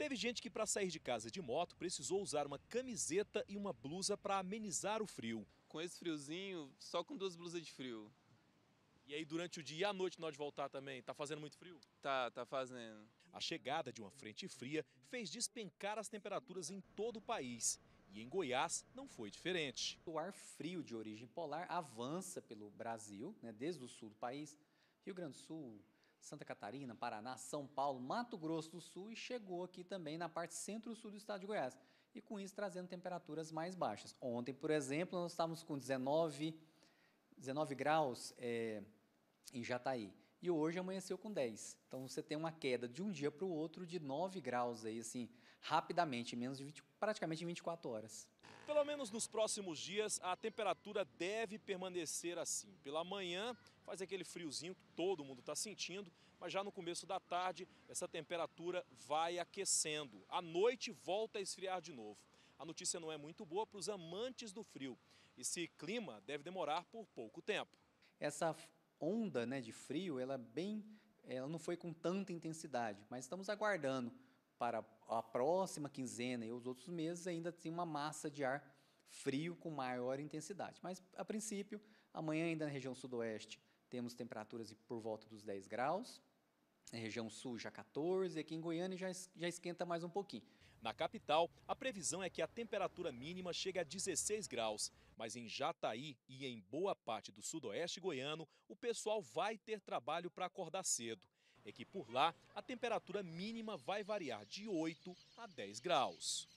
Teve gente que para sair de casa de moto precisou usar uma camiseta e uma blusa para amenizar o frio. Com esse friozinho, só com 2 blusas de frio. E aí durante o dia e à noite na hora de voltar também, tá fazendo muito frio? Tá fazendo. A chegada de uma frente fria fez despencar as temperaturas em todo o país. E em Goiás não foi diferente. O ar frio de origem polar avança pelo Brasil, né, desde o sul do país, Rio Grande do Sul, Santa Catarina, Paraná, São Paulo, Mato Grosso do Sul e chegou aqui também na parte centro-sul do estado de Goiás. E com isso trazendo temperaturas mais baixas. Ontem, por exemplo, nós estávamos com 19 graus em Jataí. E hoje amanheceu com 10. Então você tem uma queda de um dia para o outro de 9 graus aí, assim, rapidamente, praticamente em 24 horas. Pelo menos nos próximos dias, a temperatura deve permanecer assim. Pela manhã, faz aquele friozinho que todo mundo está sentindo, mas já no começo da tarde, essa temperatura vai aquecendo. À noite, volta a esfriar de novo. A notícia não é muito boa para os amantes do frio. Esse clima deve demorar por pouco tempo. Essa onda, né, de frio, ela não foi com tanta intensidade, mas estamos aguardando para a próxima quinzena e os outros meses ainda tem uma massa de ar frio com maior intensidade. Mas, a princípio, amanhã ainda na região sudoeste temos temperaturas por volta dos 10 graus, na região sul já 14, e aqui em Goiânia já esquenta mais um pouquinho. Na capital, a previsão é que a temperatura mínima chegue a 16 graus, mas em Jataí e em boa parte do sudoeste goiano, o pessoal vai ter trabalho para acordar cedo. É que por lá, a temperatura mínima vai variar de 8 a 10 graus.